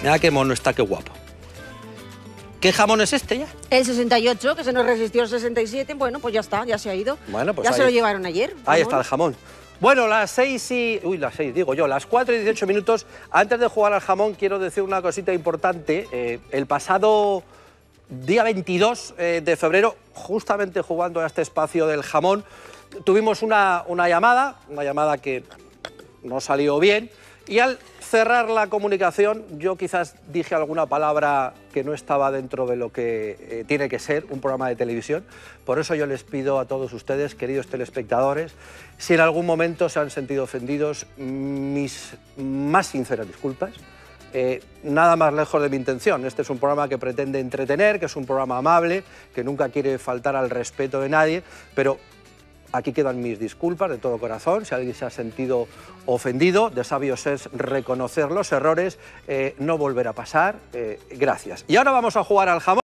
Mira qué mono está, qué guapo. ¿Qué jamón es este ya? El 68, que se nos resistió el 67, bueno, pues ya está, ya se ha ido. Bueno, pues ya ahí, se lo llevaron ayer. Ahí está el jamón. Bueno, las 4:18 minutos. Antes de jugar al jamón, quiero decir una cosita importante. El pasado día 22 de febrero, justamente jugando a este espacio del jamón, tuvimos una llamada que no salió bien, y al cerrar la comunicación yo quizás dije alguna palabra que no estaba dentro de lo que tiene que ser un programa de televisión. Por eso yo les pido a todos ustedes, queridos telespectadores, si en algún momento se han sentido ofendidos, mis más sinceras disculpas. Nada más lejos de mi intención. Este es un programa que pretende entretener, que es un programa amable, que nunca quiere faltar al respeto de nadie, pero aquí quedan mis disculpas de todo corazón. Si alguien se ha sentido ofendido, de sabios es reconocer los errores, no volver a pasar. Gracias. Y ahora vamos a jugar al jamón.